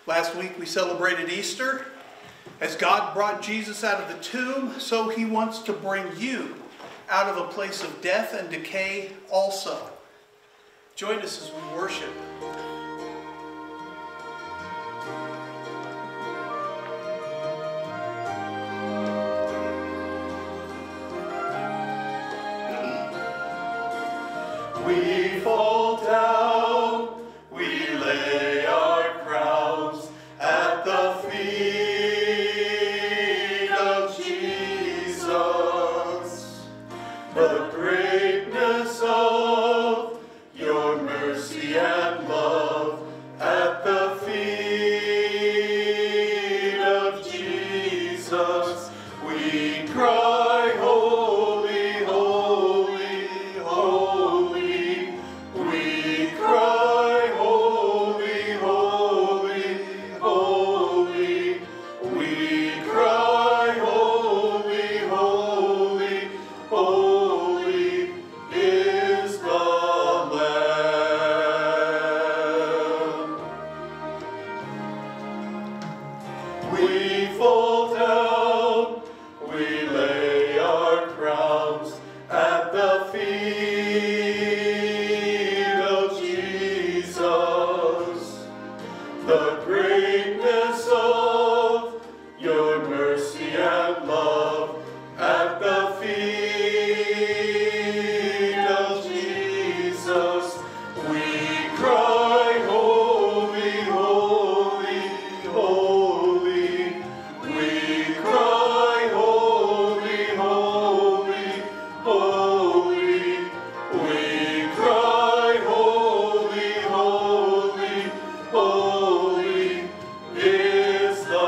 Last week we celebrated Easter. As God brought Jesus out of the tomb, so he wants to bring you out of a place of death and decay also. Join us as we worship. We fall down, we lay our crowns at the feet of Jesus. The greatness of your mercy and love at the feet of Jesus. We cry, holy, holy, holy. We cry, holy, holy, holy. We cry, holy, holy, holy is the Lamb. We fall down, we lay our crowns at the feet of Jesus. The greatness of your mercy and love at the feet of Jesus. We cry, holy, holy, holy. We cry, holy, holy, holy. We cry, holy, holy, holy is the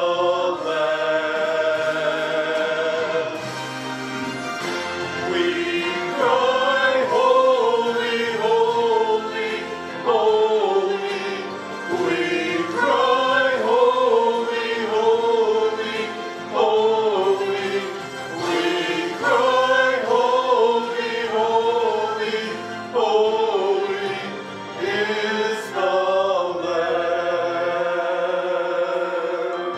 Lamb. We cry, holy, holy, holy. We cry, holy, holy, holy. We cry, holy, holy, holy is the Lamb.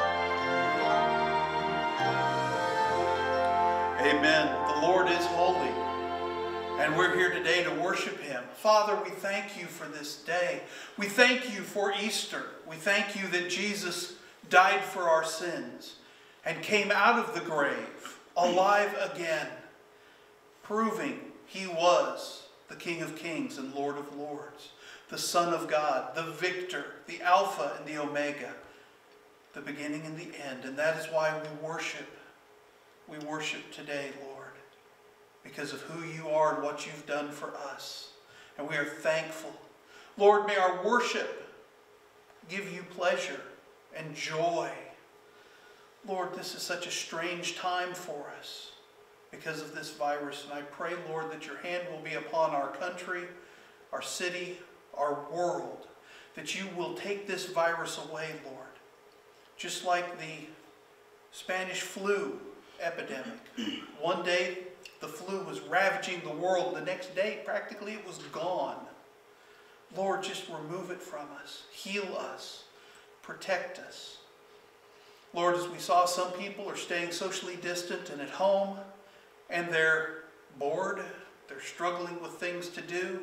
Amen. The Lord is holy, and we're here today to worship him. Father, we thank you for this day. We thank you for Easter. We thank you that Jesus died for our sins and came out of the grave alive again, proving he was the King of Kings and Lord of Lords, the Son of God, the victor, the Alpha and the Omega, the beginning and the end. And that is why we worship. We worship today, Lord, because of who you are and what you've done for us. And we are thankful. Lord, may our worship give you pleasure and joy. Lord, this is such a strange time for us because of this virus. And I pray, Lord, that your hand will be upon our country, our city, our world, that you will take this virus away, Lord. Just like the Spanish flu epidemic. One day the flu was ravaging the world. The next day practically it was gone. Lord, just remove it from us. Heal us. Protect us. Lord, as we saw, some people are staying socially distant and at home, and they're bored. They're struggling with things to do.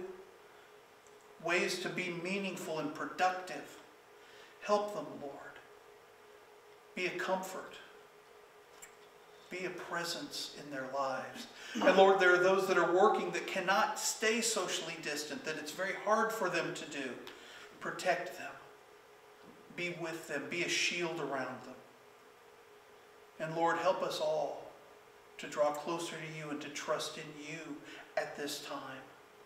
Ways to be meaningful and productive. Help them, Lord. Be a comfort. Be a presence in their lives. And Lord, there are those that are working that cannot stay socially distant, that it's very hard for them to do. Protect them. Be with them. Be a shield around them. And Lord, help us all to draw closer to you and to trust in you at this time.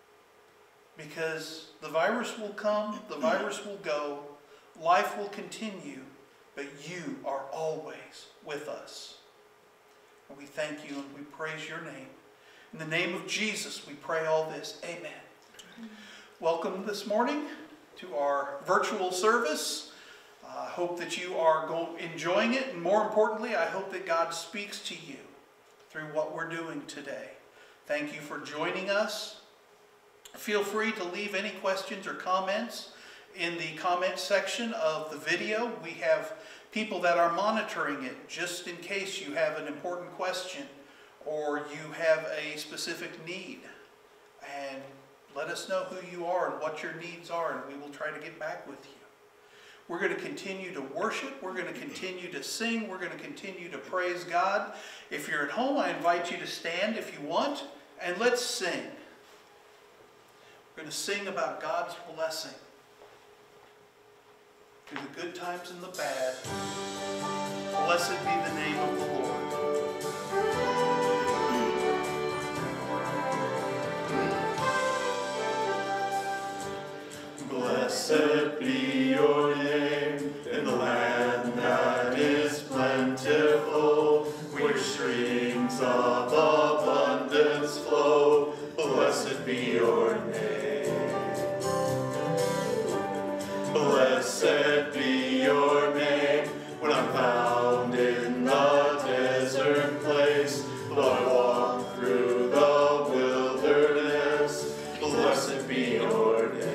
Because the virus will come, the virus will go, life will continue, but you are always with us. And we thank you and we praise your name. In the name of Jesus, we pray all this. Amen. Welcome this morning to our virtual service. I hope that you are enjoying it, and more importantly, I hope that God speaks to you through what we're doing today. Thank you for joining us. Feel free to leave any questions or comments in the comment section of the video. We have people that are monitoring it just in case you have an important question or you have a specific need. And let us know who you are and what your needs are, and we will try to get back with you. We're going to continue to worship. We're going to continue to sing. We're going to continue to praise God. If you're at home, I invite you to stand if you want, and let's sing. We're going to sing about God's blessing through the good times and the bad. Blessed be the name of the Lord. Blessed be your name in the land that is plentiful, where streams of abundance flow. Blessed be your name. Blessed be your name when I'm found in the desert place, though I walk through the wilderness. Blessed be your name.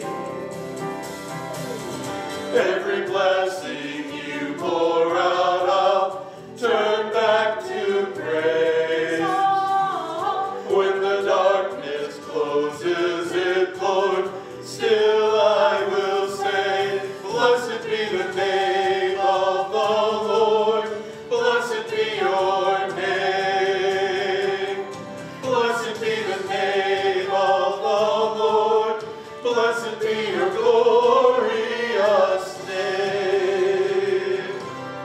Every blessing you pour out, I'll turn back to praise. When the darkness closes it, Lord, still I will say, blessed be the name of the Lord. Blessed be your name. Blessed be the name of the Lord. Blessed be your glorious name.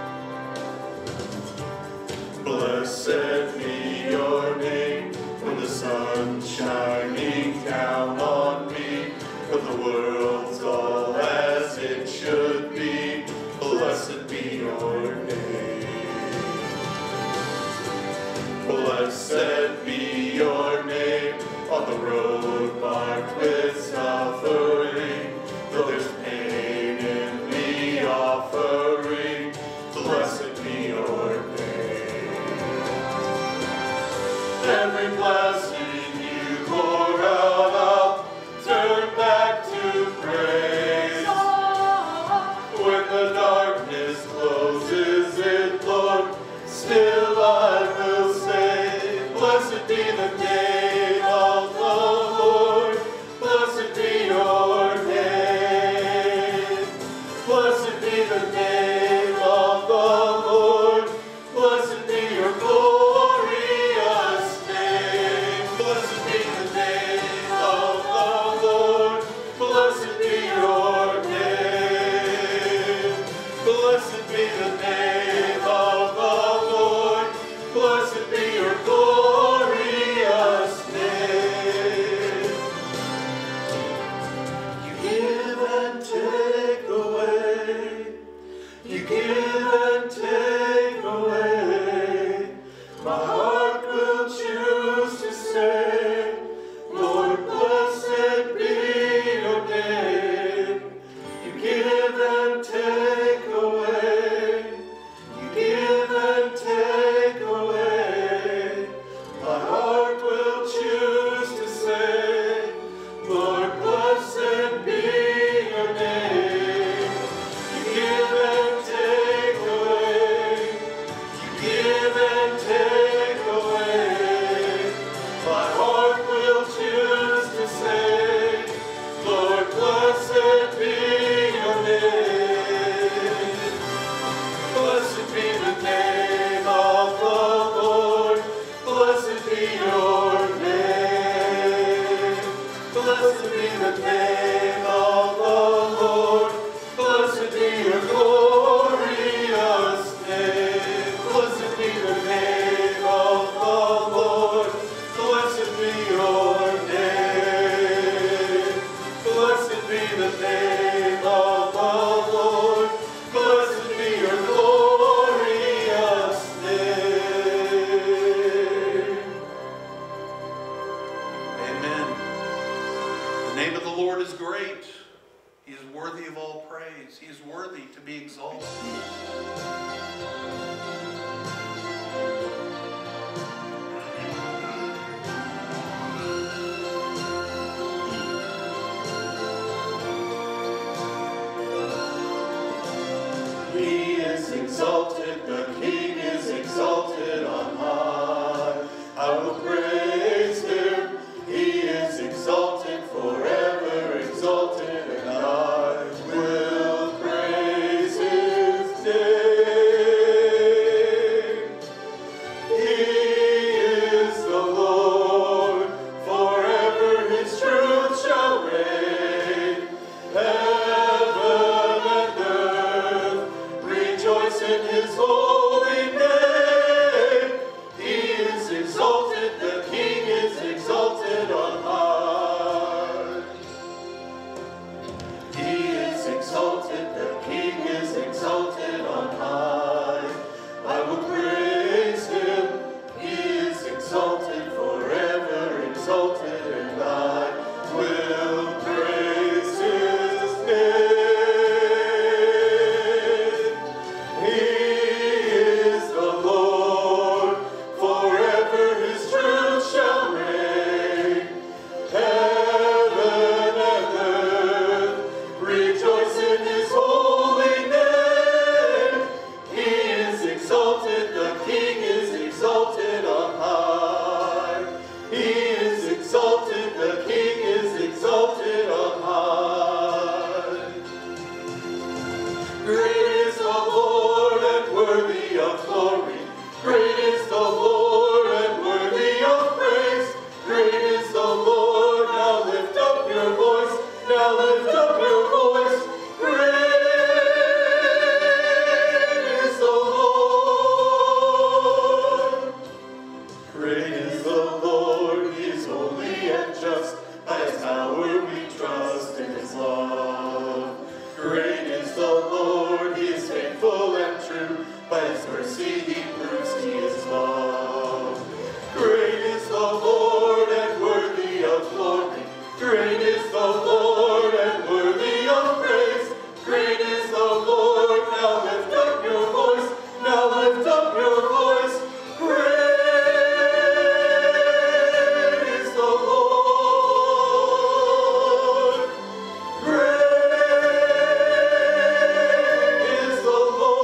Blessed be your name when the sun's shining down on me, when the world's all as it should be. Blessed be your name. Blessed be your name on the road marked with suffering, though there's pain in the offering. Blessed be your name. Every blessing you pour out, I'll turn back to praise. When the darkness closes it, Lord, still I will say, blessed be the name of the Lord. Blessed be your name. Blessed be the name of the Lord. Blessed be your glorious name. Blessed be the name of the Lord. Blessed be your name. Blessed be the name of the Lord. Blessed be your glorious name. You give and take away. You give and take away. My heart will choose to say, Lord, blessed be your name. You give and take away. You give and take away. My heart will choose to say, Lord, blessed be your name. You give and take away. You give and take away. My heart will choose to say, Lord, blessed be your name. Blessed be the name of the Lord. Blessed be your name. Blessed be the name of the Lord. Blessed be your glorious name. Blessed be the name of the Lord. Blessed be your name. Blessed be the name of the Lord. Blessed be your glorious name. Amen. The name of the Lord is great. He is worthy of all praise. He is worthy to be exalted. exalted, the King is exalted on high. I will praise him, he is exalted, forever exalted, and I will praise his name. He is the Lord, forever his truth shall reign. Heaven and earth rejoice in his holy name. He is exalted, the King is exalted on high. He is exalted, the King is exalted on high. I will praise him, he is exalted, forever exalted, and I will praise his name. He is the Lord, forever his truth shall reign. Heaven and earth rejoice in his holy name. He is exalted, the King is exalted on high. He is exalted, the King is exalted on high. Great is the Lord and worthy of glory. Great is the Lord and worthy of praise. Great is the Lord, now lift up your voice. Now lift up your voice. Great is the Lord. Great is the Lord, he is holy and just. By his power we trust in his love. Great is the Lord, he is faithful and true. By his mercy he proves he is love. Great is the Lord and worthy of glory. Great is the Lord and worthy of praise. Great is the Lord, now lift up your voice. Now lift up your voice. Great is the Lord. Great is the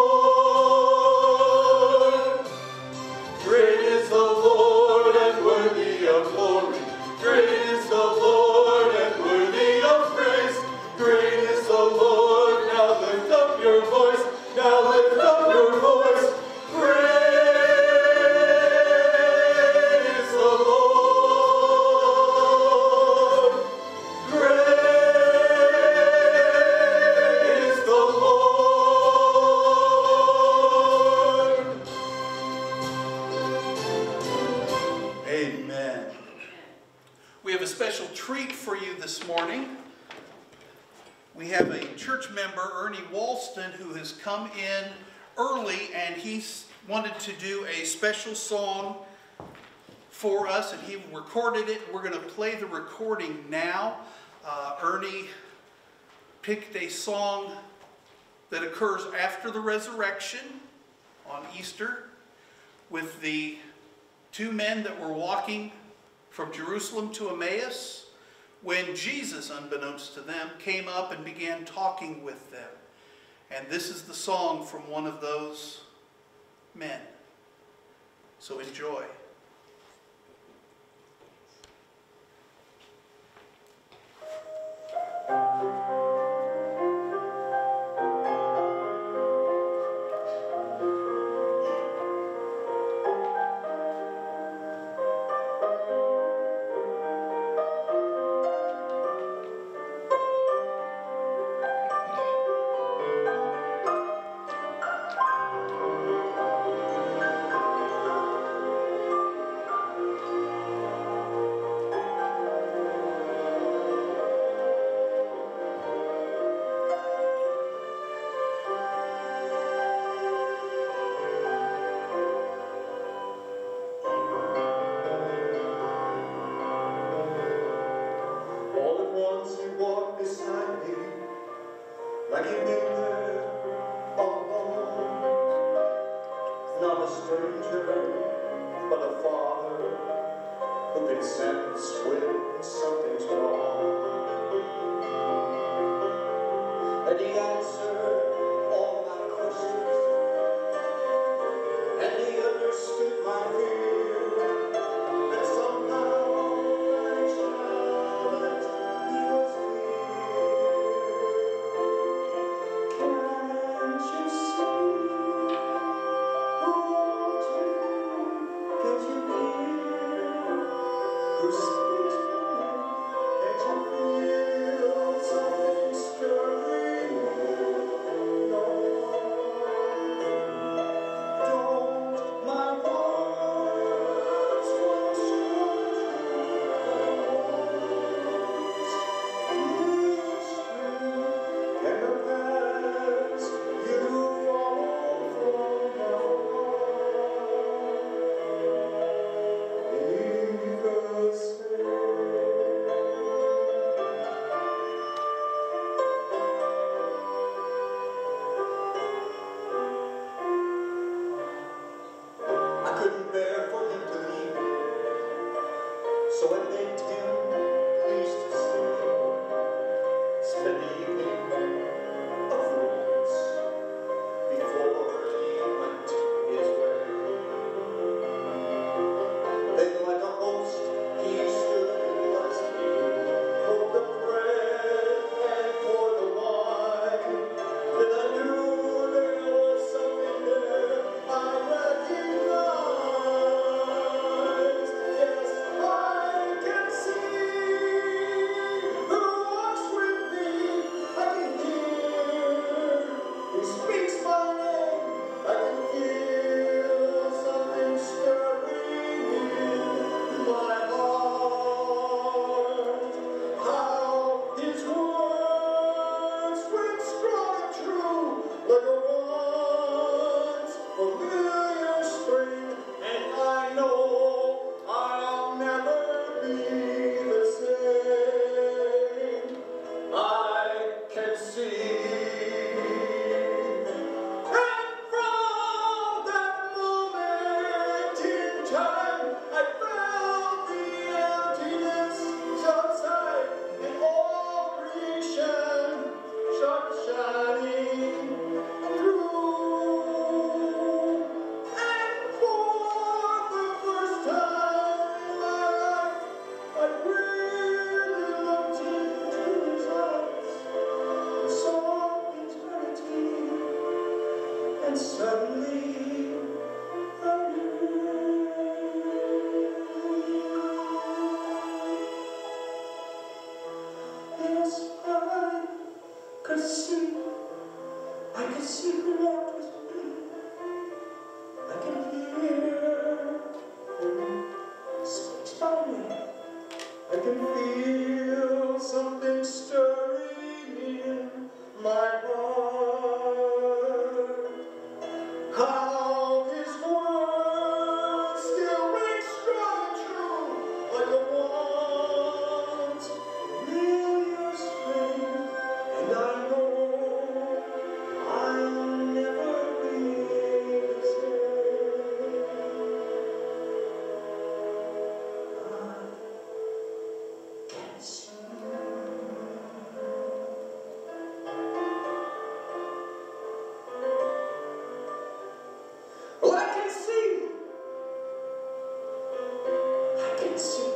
Lord. Great is the Lord and worthy of glory. Great is the Lord and worthy of praise. Great is the Lord, now lift up your voice. Now lift up your voice. Great is the Lord. Great is the Lord. Amen. We have a special treat for you this morning. We have a church member, Ernie Walston, who has come in early, and he's wanted to do a special song for us, and he recorded it. We're going to play the recording now. Ernie picked a song that occurs after the resurrection on Easter, with the two men that were walking from Jerusalem to Emmaus, when Jesus, unbeknownst to them, came up and began talking with them. And this is the song from one of those men. So enjoy. like you've been there all along. Not a stranger, but a father who can sense when something's wrong. And he answered all my questions when they too pleased to see, spend the evening of rules before he went his way. Then like a host he stood and blessed me, broke the bread and poured the wine. Then I knew there was something there I recognized. Yes, I can see who walks with me. I can hear who speaks my name. I can feel something stirring in my heart. How his words ring strong and true, like a once familiar string, and I know I'll never be the same. I can see. And from that moment in time, I felt the emptiness subside, and all creation shone shining through. And for the first time in my life, I really looked into his eyes and saw eternity. And suddenly I knew. Yes, I could see who walked with me. I can hear who speaks by me. I can feel something stirring in my heart. How his words still ring strong and true, like a once familiar string, and I know I'll never be the same. I can see. Oh, I can see. I can see.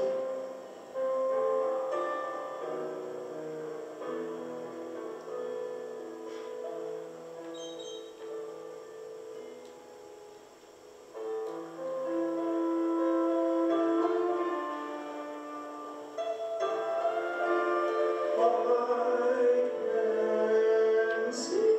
I can see.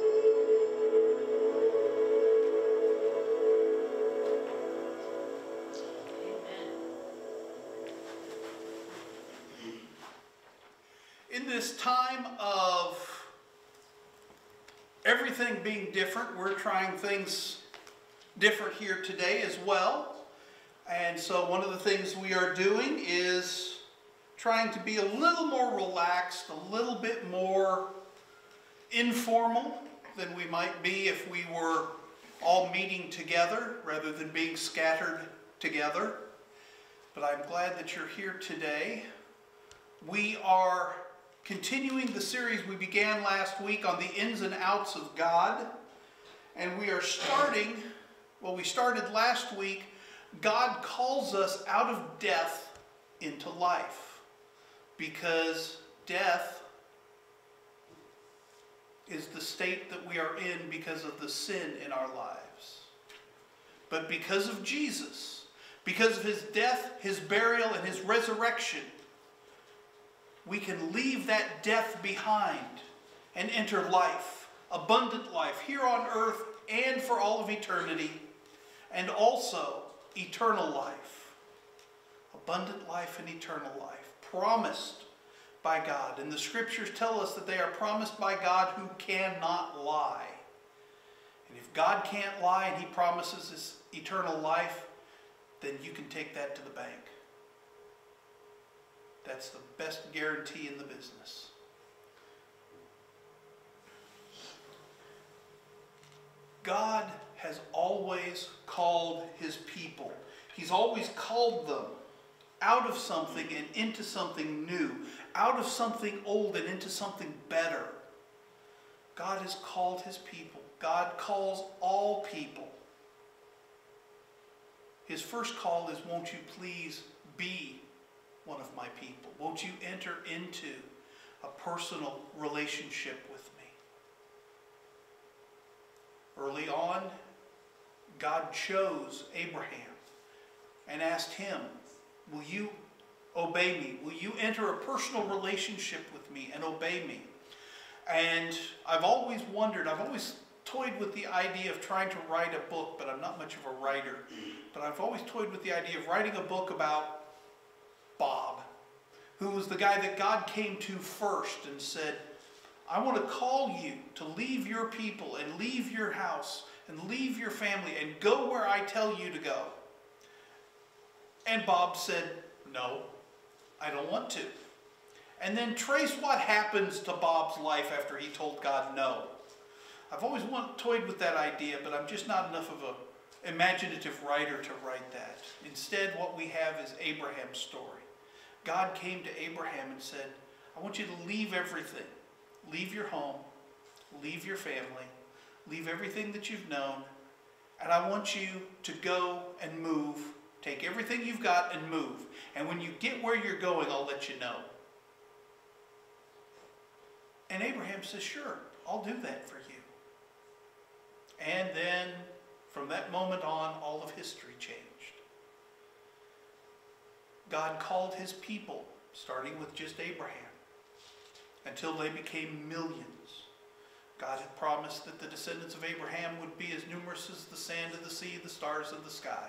In this time of everything being different, we're trying things different here today as well. And so one of the things we are doing is trying to be a little more relaxed, a little bit more informal than we might be if we were all meeting together rather than being scattered together. But I'm glad that you're here today. We are continuing the series we began last week on the ins and outs of God. And we are starting, well, we started last week, God calls us out of death into life. Because death is the state that we are in because of the sin in our lives. But because of Jesus, because of his death, his burial, and his resurrection, we can leave that death behind and enter life, abundant life, here on earth and for all of eternity, and also eternal life. Abundant life and eternal life, promised by God. And the scriptures tell us that they are promised by God who cannot lie. And if God can't lie and he promises this eternal life, then you can take that to the bank. That's the best guarantee in the business. God has always called his people. He's always called them out of something and into something new, out of something old and into something better. God has called his people. God calls all people. His first call is, won't you please be one of my people? Won't you enter into a personal relationship with me? Early on, God chose Abraham and asked him, will you obey me? Will you enter a personal relationship with me and obey me? And I've always wondered, I've always toyed with the idea of trying to write a book, but I'm not much of a writer. But I've always toyed with the idea of writing a book about Bob, who was the guy that God came to first and said, I want to call you to leave your people and leave your house and leave your family and go where I tell you to go. And Bob said, no, I don't want to. And then trace what happens to Bob's life after he told God no. I've always toyed with that idea, but I'm just not enough of an imaginative writer to write that. Instead, what we have is Abraham's story. God came to Abraham and said, I want you to leave everything. Leave your home, leave your family, leave everything that you've known, and I want you to go and move. Take everything you've got and move. And when you get where you're going, I'll let you know. And Abraham says, sure, I'll do that for you. And then, from that moment on, all of history changed. God called his people, starting with just Abraham, until they became millions. God had promised that the descendants of Abraham would be as numerous as the sand of the sea, the stars of the sky.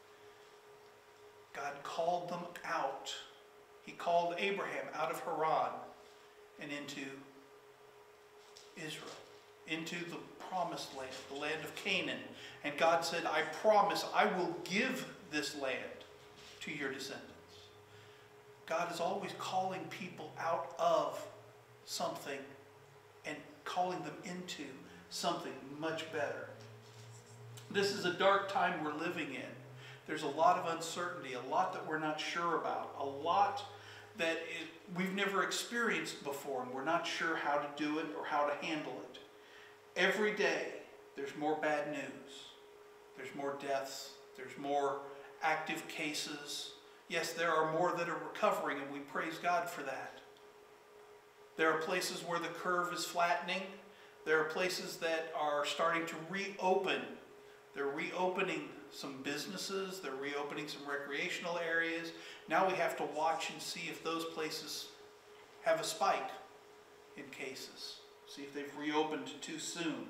God called them out. He called Abraham out of Haran and into Israel, into the promised land, the land of Canaan. And God said, I promise I will give this land to your descendants. God is always calling people out of something and calling them into something much better. This is a dark time we're living in. There's a lot of uncertainty, a lot that we're not sure about, a lot that we've never experienced before, and we're not sure how to do it or how to handle it. Every day, there's more bad news. There's more deaths. There's more active cases. Yes, there are more that are recovering, and we praise God for that. There are places where the curve is flattening. There are places that are starting to reopen. They're reopening some businesses. They're reopening some recreational areas. Now we have to watch and see if those places have a spike in cases. See if they've reopened too soon.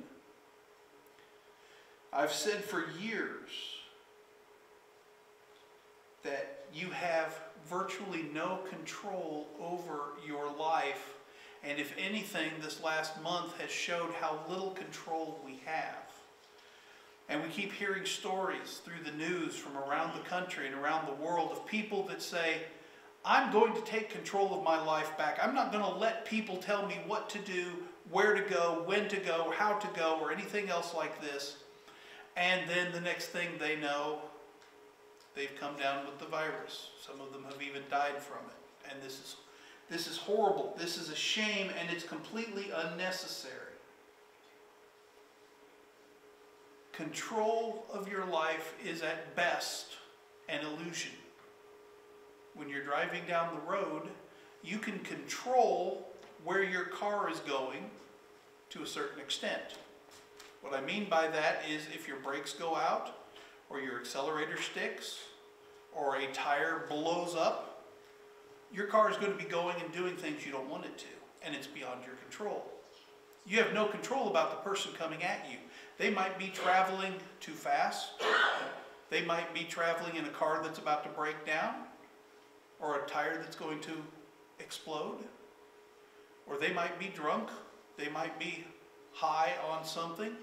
I've said for years that you have virtually no control over your life. And if anything, this last month has showed how little control we have. And we keep hearing stories through the news from around the country and around the world of people that say, I'm going to take control of my life back. I'm not going to let people tell me what to do, where to go, when to go, how to go, or anything else like this. And then the next thing they know, they've come down with the virus. Some of them have even died from it. And this is horrible. This is a shame, and it's completely unnecessary. Control of your life is at best an illusion. When you're driving down the road, you can control where your car is going to a certain extent. What I mean by that is if your brakes go out, or your accelerator sticks, or a tire blows up, your car is going to be going and doing things you don't want it to, and it's beyond your control. You have no control about the person coming at you. They might be traveling too fast. They might be traveling in a car that's about to break down, or a tire that's going to explode. Or they might be drunk. They might be high on something.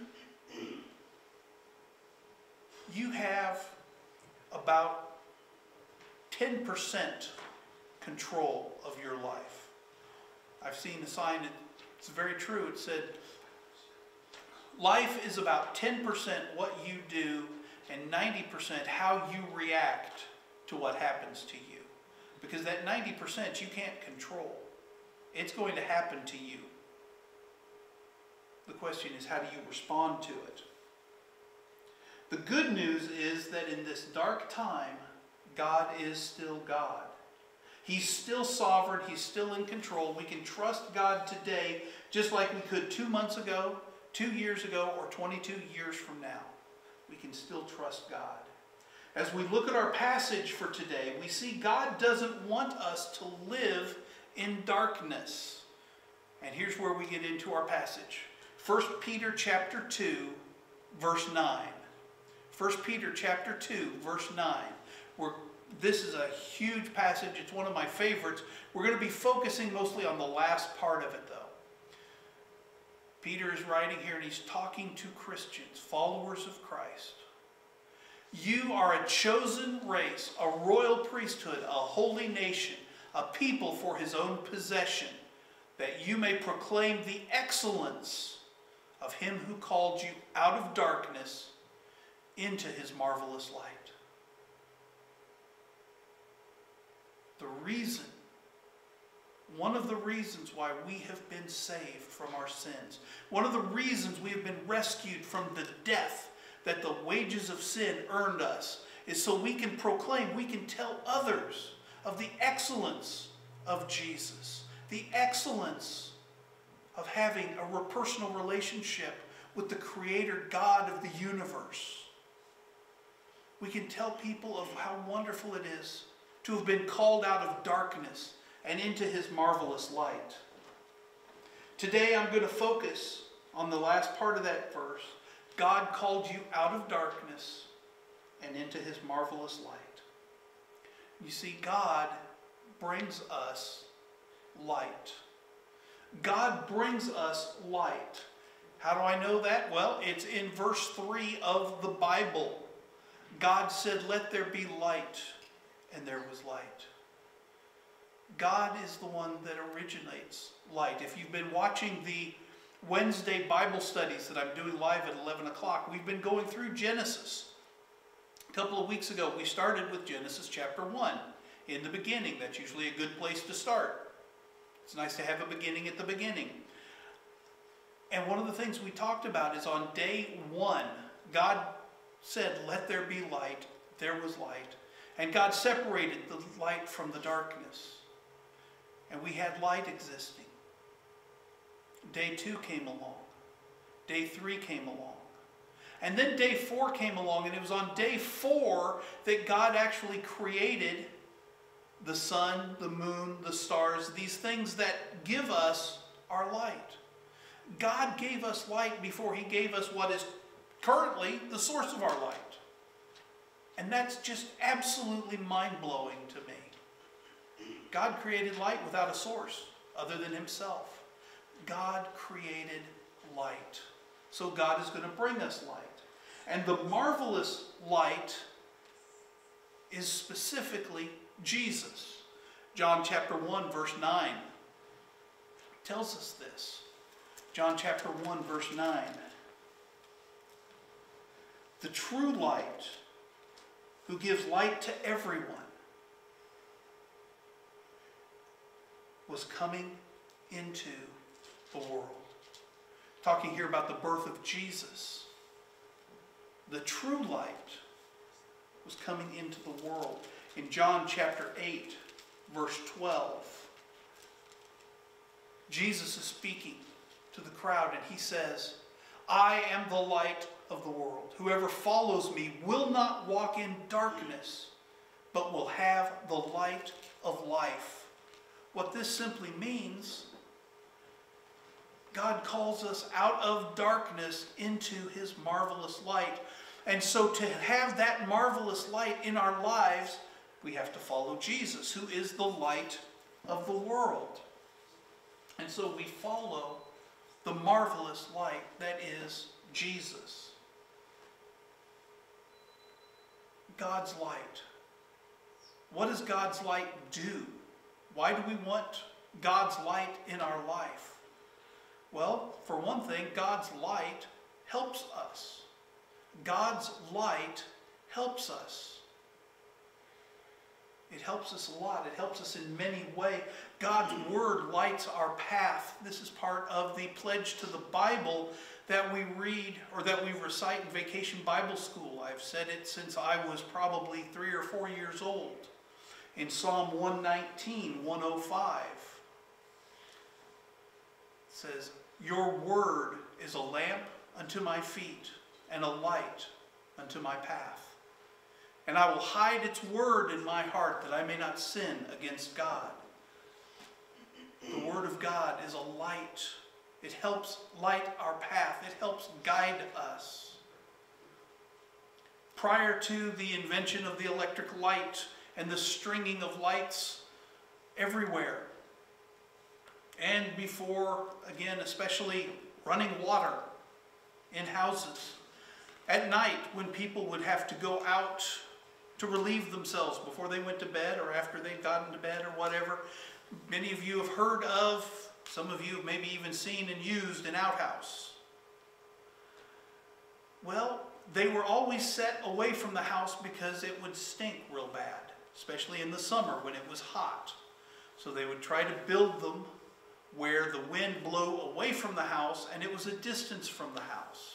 You have about 10% control of your life. I've seen a sign, it's very true. It said, life is about 10% what you do and 90% how you react to what happens to you. Because that 90% you can't control. It's going to happen to you. The question is, how do you respond to it? The good news is that in this dark time, God is still God. He's still sovereign. He's still in control. We can trust God today just like we could 2 months ago, 2 years ago, or 22 years from now. We can still trust God. As we look at our passage for today, we see God doesn't want us to live in darkness. And here's where we get into our passage. 1 Peter chapter 2, verse 9. 1 Peter chapter 2, verse 9. This is a huge passage. It's one of my favorites. We're going to be focusing mostly on the last part of it, though. Peter is writing here, and he's talking to Christians, followers of Christ. You are a chosen race, a royal priesthood, a holy nation, a people for his own possession, that you may proclaim the excellence of him who called you out of darkness into his marvelous light. One of the reasons why we have been saved from our sins, one of the reasons we have been rescued from the death that the wages of sin earned us, is so we can proclaim, we can tell others of the excellence of Jesus, the excellence of having a personal relationship with the Creator God of the universe. We can tell people of how wonderful it is to have been called out of darkness and into his marvelous light. Today I'm going to focus on the last part of that verse. God called you out of darkness and into his marvelous light. You see, God brings us light. God brings us light. How do I know that? Well, it's in verse 3 of the Bible. God said, "Let there be light," and there was light. God is the one that originates light. If you've been watching the Wednesday Bible studies that I'm doing live at 11 o'clock, we've been going through Genesis. A couple of weeks ago, we started with Genesis chapter 1. In the beginning, that's usually a good place to start. It's nice to have a beginning at the beginning. And one of the things we talked about is on day 1, God said, "Let there be light." There was light. And God separated the light from the darkness. And we had light existing. Day 2 came along. Day 3 came along. And then day 4 came along, and it was on day 4 that God actually created the sun, the moon, the stars, these things that give us our light. God gave us light before he gave us what is currently the source of our light. And that's just absolutely mind-blowing to me. God created light without a source other than himself. God created light. So God is going to bring us light. And the marvelous light is specifically Jesus. John chapter 1 verse 9 tells us this. John chapter 1 verse 9. The true light, who gives light to everyone, was coming into the world. Talking here about the birth of Jesus. The true light was coming into the world. In John chapter 8, verse 12, Jesus is speaking to the crowd, and he says, "I am the light of the world. Whoever follows me will not walk in darkness, but will have the light of life." What this simply means, God calls us out of darkness into his marvelous light. And so to have that marvelous light in our lives, we have to follow Jesus, who is the light of the world. And so we follow the marvelous light that is Jesus. God's light. What does God's light do? Why do we want God's light in our life? Well, for one thing, God's light helps us. God's light helps us. It helps us a lot. It helps us in many ways. God's Word lights our path. This is part of the pledge to the Bible that we read or that we recite in Vacation Bible School. I've said it since I was probably 3 or 4 years old. In Psalm 119, 105, it says, "Your word is a lamp unto my feet and a light unto my path. And I will hide its word in my heart that I may not sin against God." The Word of God is a light. It helps light our path. It helps guide us. Prior to the invention of the electric light and the stringing of lights everywhere, and before, again, especially running water in houses, at night when people would have to go out to relieve themselves before they went to bed or after they'd gotten to bed or whatever. Many of you have heard of, some of you have maybe even seen and used an outhouse. Well, they were always set away from the house because it would stink real bad, especially in the summer when it was hot. So they would try to build them where the wind blew away from the house and it was a distance from the house.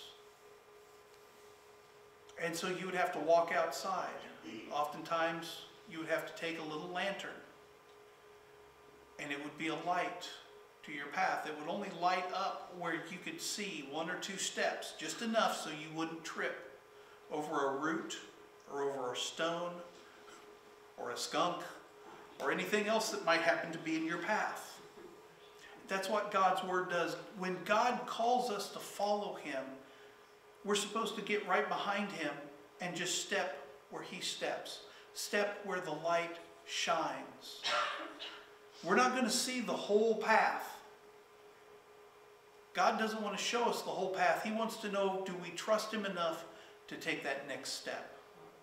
And so you would have to walk outside. Oftentimes, you would have to take a little lantern. And it would be a light to your path. It would only light up where you could see 1 or 2 steps, just enough so you wouldn't trip over a root or over a stone or a skunk or anything else that might happen to be in your path. That's what God's Word does. When God calls us to follow Him, we're supposed to get right behind Him and just step where He steps. Step where the light shines. We're not going to see the whole path. God doesn't want to show us the whole path. He wants to know, do we trust Him enough to take that next step?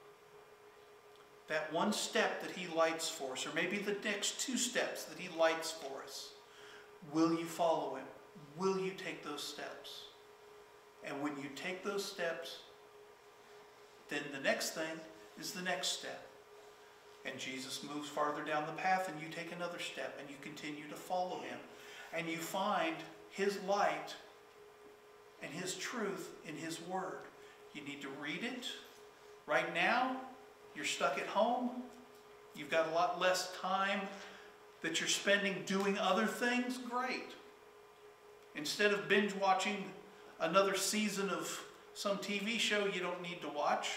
That one step that He lights for us, or maybe the next 2 steps that He lights for us. Will you follow Him? Will you take those steps? And when you take those steps, then the next thing is the next step. And Jesus moves farther down the path and you take another step and you continue to follow Him. And you find His light and His truth in His Word. You need to read it. Right now, you're stuck at home. You've got a lot less time that you're spending doing other things. Great. Instead of binge watching another season of some TV show you don't need to watch,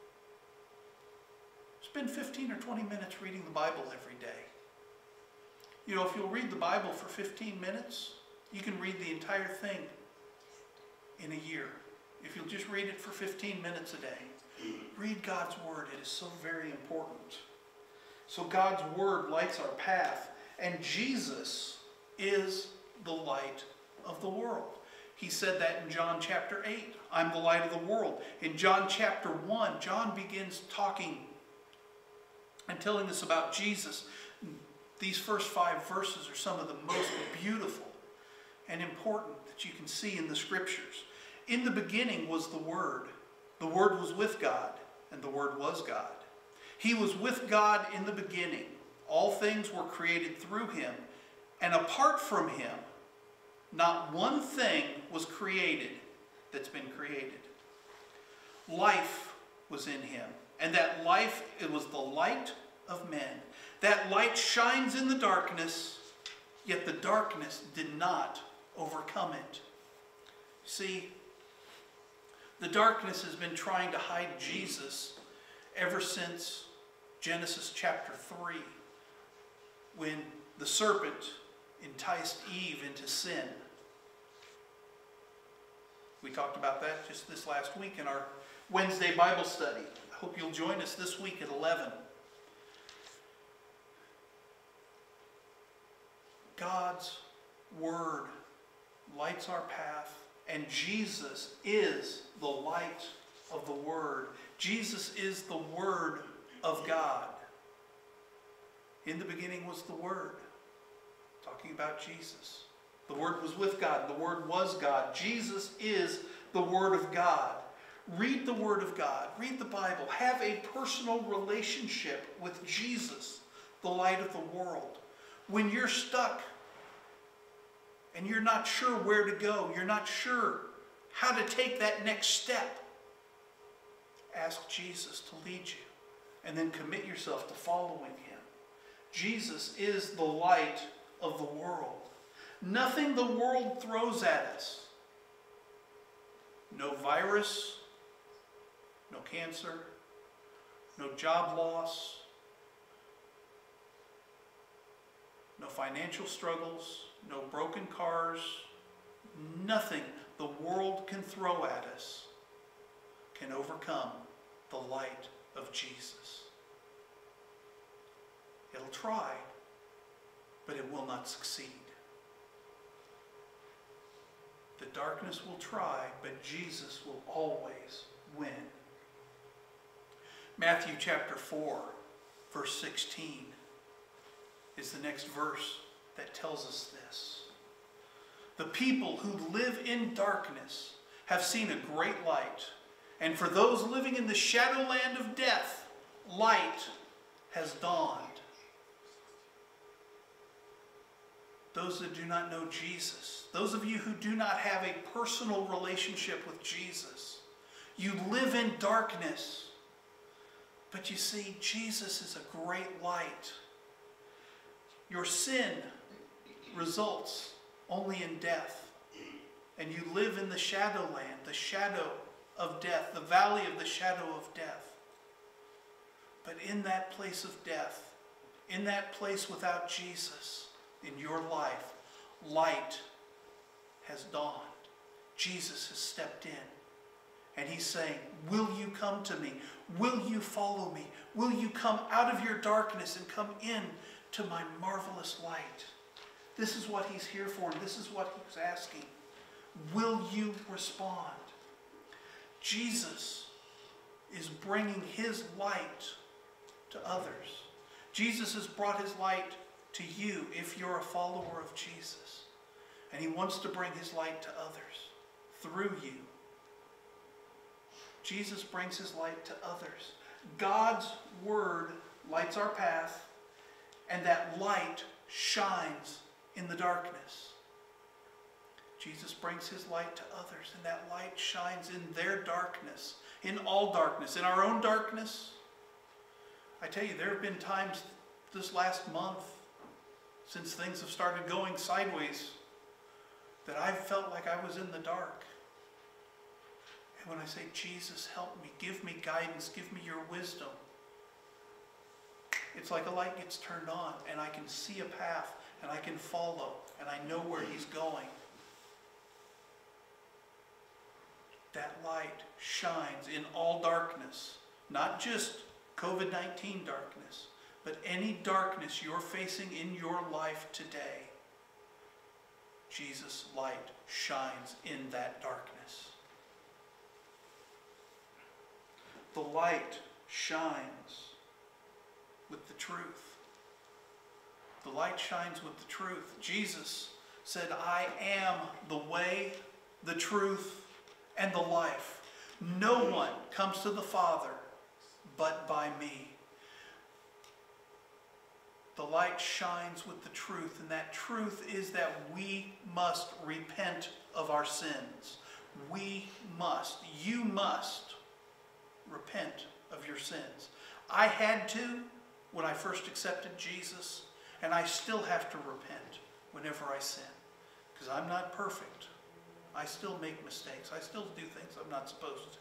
spend 15 or 20 minutes reading the Bible every day. You know, if you'll read the Bible for 15 minutes, you can read the entire thing in a year. If you'll just read it for 15 minutes a day. Read God's Word. It is so very important. So God's Word lights our path, and Jesus is the light of the world. He said that in John chapter 8. I'm the light of the world. In John chapter 1, John begins talking and telling us about Jesus. These first 5 verses are some of the most beautiful and important that you can see in the Scriptures. In the beginning was the Word. The Word was with God, and the Word was God. He was with God in the beginning. All things were created through Him, and apart from Him, not one thing was created that's been created. Life was in Him, and that life, it was the light of men. That light shines in the darkness, yet the darkness did not overcome it. See, the darkness has been trying to hide Jesus ever since Genesis chapter 3, when the serpent enticed Eve into sin. We talked about that just this last week in our Wednesday Bible study. I hope you'll join us this week at 11. God's Word lights our path, and Jesus is the light of the Word. Jesus is the Word of God. In the beginning was the Word. Talking about Jesus. The Word was with God. The Word was God. Jesus is the Word of God. Read the Word of God. Read the Bible. Have a personal relationship with Jesus. the light of the world. When you're stuck and you're not sure where to go, you're not sure how to take that next step, ask Jesus to lead you and then commit yourself to following him. Jesus is the light of the world. Nothing the world throws at us, no virus, no cancer, no job loss, no financial struggles, no broken cars, nothing the world can throw at us can overcome the light of Jesus. It'll try, but it will not succeed. The darkness will try, but Jesus will always win. Matthew chapter 4, verse 16 is the next verse that tells us this. The people who live in darkness have seen a great light, and for those living in the shadowland of death, light has dawned. Those that do not know Jesus, those of you who do not have a personal relationship with Jesus, you live in darkness. But you see, Jesus is a great light. Your sin results only in death. And you live in the shadowland, the shadow of death, the valley of the shadow of death. But in that place of death, in that place without Jesus in your life, light has dawned. Jesus has stepped in. And he's saying, will you come to me? Will you follow me? Will you come out of your darkness and come in to my marvelous light? This is what he's here for, and this is what he's asking. Will you respond? Jesus is bringing his light to others. Jesus has brought his light to you if you're a follower of Jesus. And he wants to bring his light to others through you. Jesus brings his light to others. God's word lights our path, and that light shines in the darkness. Jesus brings his light to others, and that light shines in their darkness, in all darkness, in our own darkness. I tell you, there have been times this last month, since things have started going sideways, that I've felt like I was in the dark. And when I say, Jesus, help me, give me guidance, give me your wisdom, it's like a light gets turned on, and I can see a path, and I can follow, and I know where he's going. That light shines in all darkness, not just COVID-19 darkness, but any darkness you're facing in your life today. Jesus' light shines in that darkness. The light shines with the truth. The light shines with the truth. Jesus said, I am the way, the truth, and the life. No one comes to the Father but by me. The light shines with the truth, and that truth is that we must repent of our sins. We must, you must repent of your sins. I had to when I first accepted Jesus, and I still have to repent whenever I sin, because I'm not perfect. I still make mistakes. I still do things I'm not supposed to.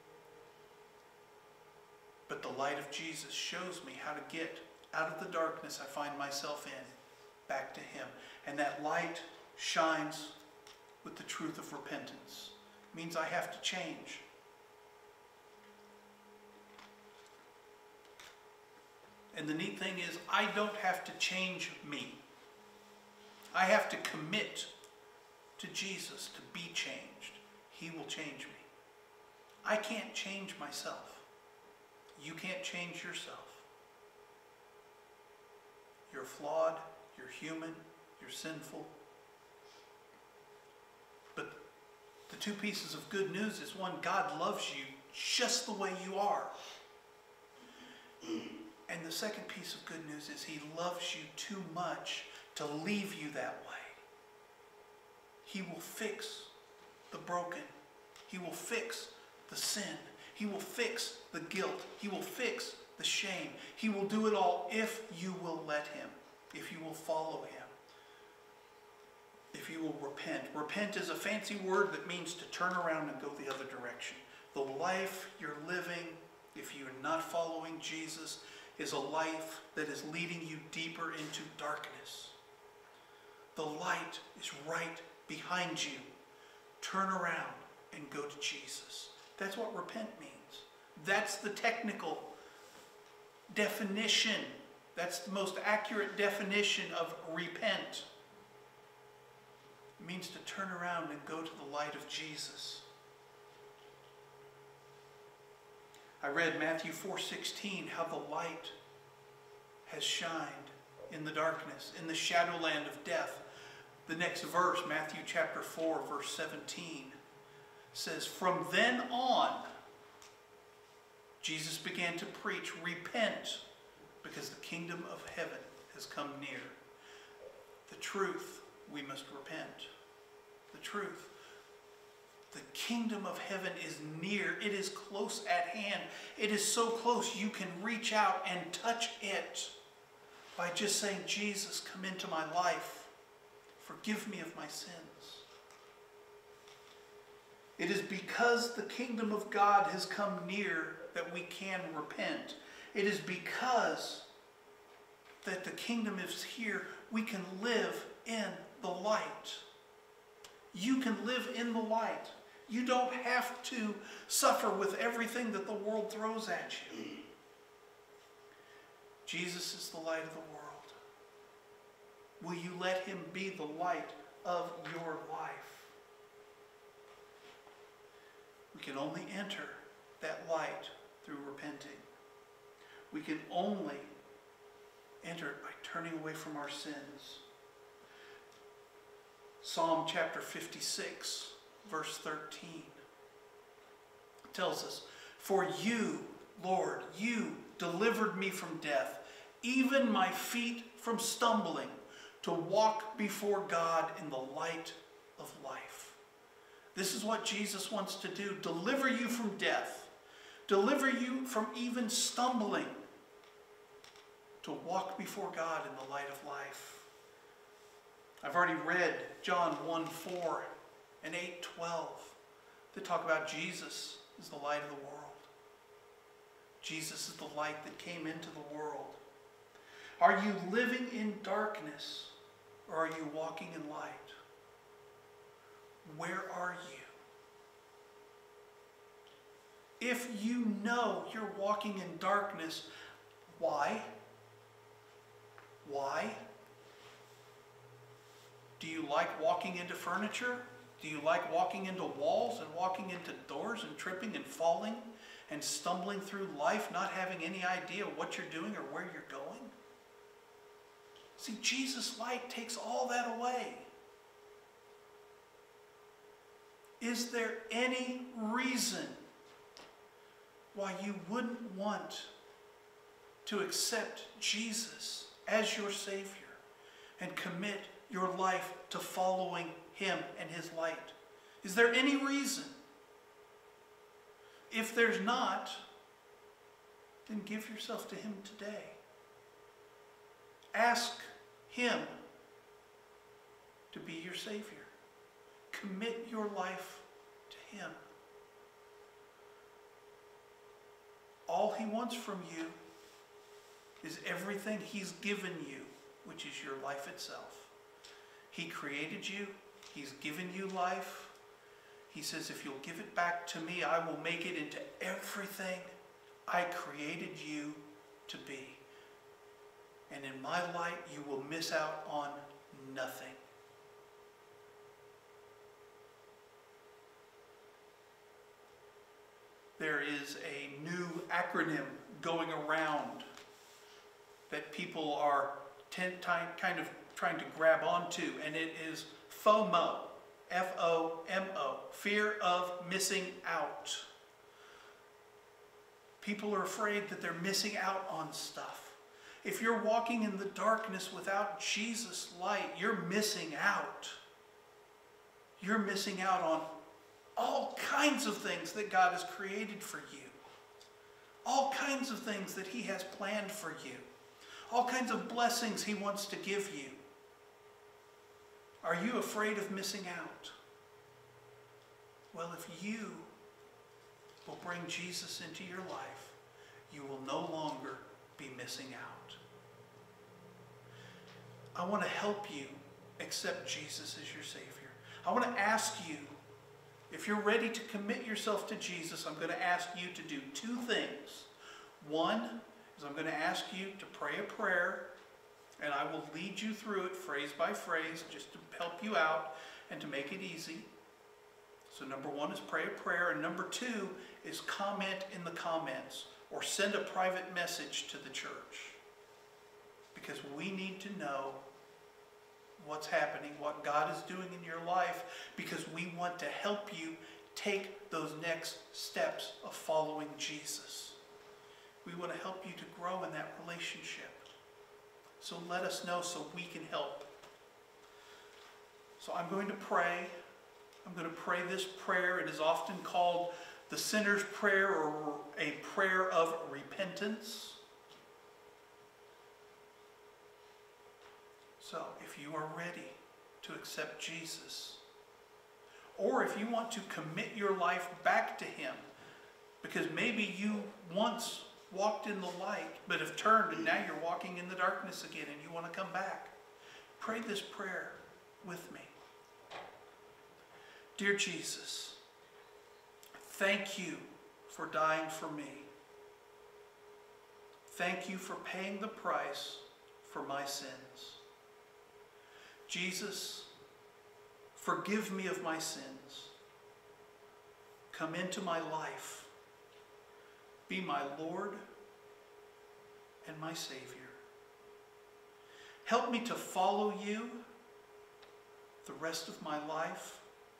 But the light of Jesus shows me how to get out of the darkness I find myself in, back to him. And that light shines with the truth of repentance. It means I have to change. And the neat thing is, I don't have to change me. I have to commit to Jesus to be changed. He will change me. I can't change myself. You can't change yourself. You're flawed, you're human, you're sinful. But the two pieces of good news is, one, God loves you just the way you are. And the second piece of good news is he loves you too much to leave you that way. He will fix the broken. He will fix the sin. He will fix the guilt. He will fix the shame. He will do it all if you will let him, if you will follow him, if you will repent. Repent is a fancy word that means to turn around and go the other direction. The life you're living, if you're not following Jesus, is a life that is leading you deeper into darkness. The light is right behind you. Turn around and go to Jesus. That's what repent means. That's the technical definition. That's the most accurate definition of repent. It means to turn around and go to the light of Jesus. I read Matthew 4:16, how the light has shined in the darkness, in the shadowland of death. The next verse, Matthew chapter 4, verse 17, says, from then on, Jesus began to preach, repent, because the kingdom of heaven has come near. The truth, we must repent. The truth. The kingdom of heaven is near. It is close at hand. It is so close you can reach out and touch it by just saying, Jesus, come into my life. Forgive me of my sins. It is because the kingdom of God has come near that we can repent. It is because that the kingdom is here, we can live in the light. You can live in the light. You don't have to suffer with everything that the world throws at you. Jesus is the light of the world. Will you let him be the light of your life? We can only enter that light through repenting. We can only enter it by turning away from our sins. Psalm chapter 56, verse 13 tells us, for you, Lord, you delivered me from death, even my feet from stumbling, to walk before God in the light of life. This is what Jesus wants to do, deliver you from death, deliver you from even stumbling, to walk before God in the light of life. I've already read John 1:4 and 8:12 that talk about Jesus is the light of the world. Jesus is the light that came into the world. Are you living in darkness or are you walking in light? Where are you? If you know you're walking in darkness, why? Why? Do you like walking into furniture? Do you like walking into walls and walking into doors and tripping and falling and stumbling through life, not having any idea what you're doing or where you're going? See, Jesus' light takes all that away. Is there any reason why you wouldn't want to accept Jesus as your Savior and commit your life to following him and his light? Is there any reason? If there's not, then give yourself to him today. Ask him to be your Savior. Commit your life to him. All he wants from you is everything he's given you, which is your life itself. He created you. He's given you life. He says, if you'll give it back to me, I will make it into everything I created you to be. And in my light, you will miss out on nothing. There is a new acronym going around that people are kind of trying to grab onto, and it is FOMO, F-O-M-O, fear of missing out. People are afraid that they're missing out on stuff. If you're walking in the darkness without Jesus' light, you're missing out. You're missing out on all kinds of things that God has created for you. All kinds of things that He has planned for you. All kinds of blessings He wants to give you. Are you afraid of missing out? Well, if you will bring Jesus into your life, you will no longer be missing out. I want to help you accept Jesus as your Savior. I want to ask you, if you're ready to commit yourself to Jesus, I'm going to ask you to do two things. One is I'm going to ask you to pray a prayer, and I will lead you through it phrase by phrase just to help you out and to make it easy. So number one is pray a prayer, and number two is comment in the comments or send a private message to the church. Because we need to know what's happening, what God is doing in your life, because we want to help you take those next steps of following Jesus. We want to help you to grow in that relationship. So let us know so we can help. So I'm going to pray. I'm going to pray this prayer. It is often called the sinner's prayer or a prayer of repentance. So if you are ready to accept Jesus, or if you want to commit your life back to Him, because maybe you once walked in the light but have turned and now you're walking in the darkness again and you want to come back, pray this prayer with me. Dear Jesus, thank you for dying for me. Thank you for paying the price for my sins. Jesus, forgive me of my sins. Come into my life. Be my Lord and my Savior. Help me to follow you the rest of my life.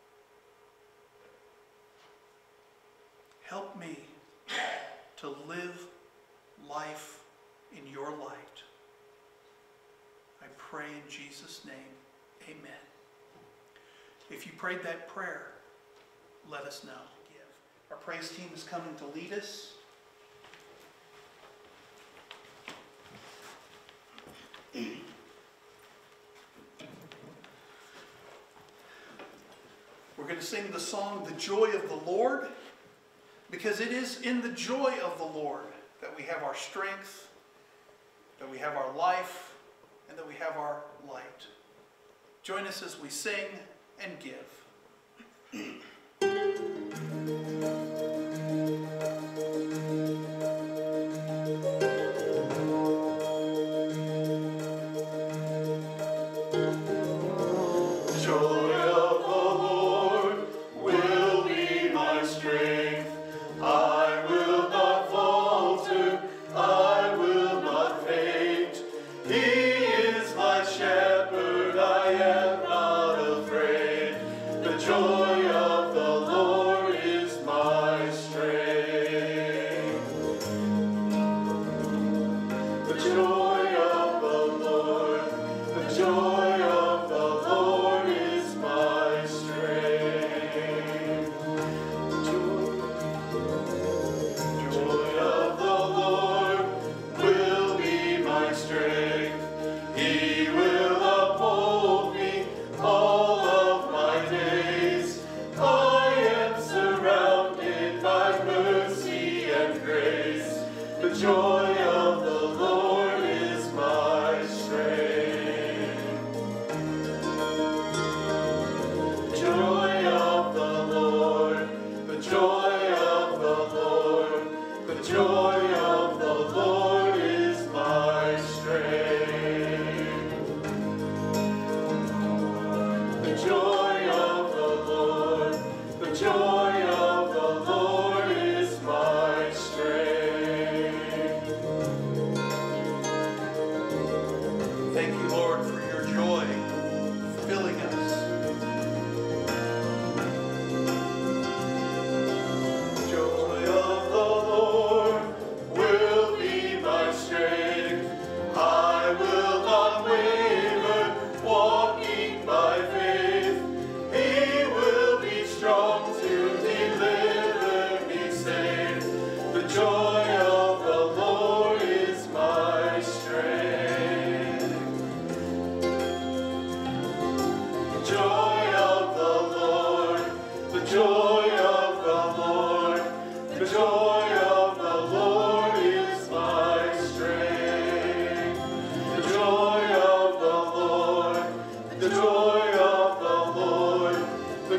Help me to live life in your light. I pray in Jesus' name, amen. If you prayed that prayer, let us know. Our praise team is coming to lead us. We're going to sing the song, The Joy of the Lord, because it is in the joy of the Lord that we have our strength, that we have our life, and that we have our light. Join us as we sing and give. He will uphold me all of my days.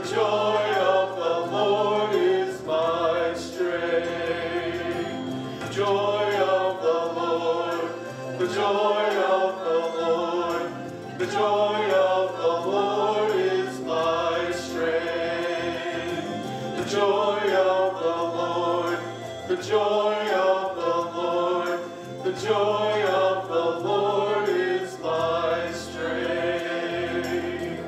joy of the Lord is my strength. The joy of the Lord, the joy of the Lord, the joy of the Lord is my strength. The joy of the Lord, the joy of the Lord, the joy of the Lord is my strength.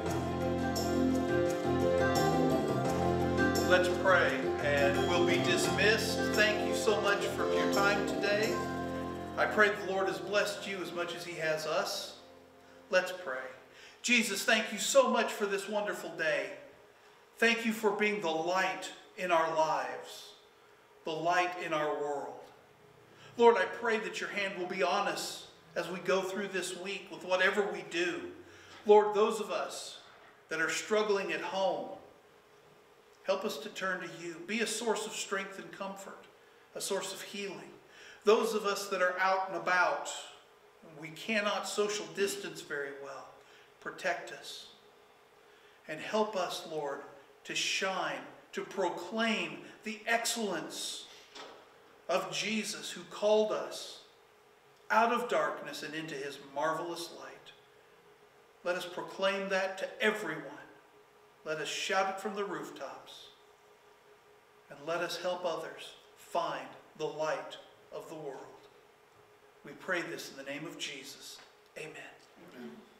Let's pray and we'll be dismissed. Thank you so much for your time today. I pray the Lord has blessed you as much as He has us. Let's pray. Jesus, thank you so much for this wonderful day. Thank you for being the light in our lives, the light in our world. Lord, I pray that your hand will be on us as we go through this week with whatever we do. Lord, those of us that are struggling at home, help us to turn to you. Be a source of strength and comfort, a source of healing. Those of us that are out and about, we cannot social distance very well. Protect us. And help us, Lord, to shine, to proclaim the excellence of Jesus who called us out of darkness and into his marvelous light. Let us proclaim that to everyone. Let us shout it from the rooftops. And let us help others find the light of the world. We pray this in the name of Jesus. Amen. Amen.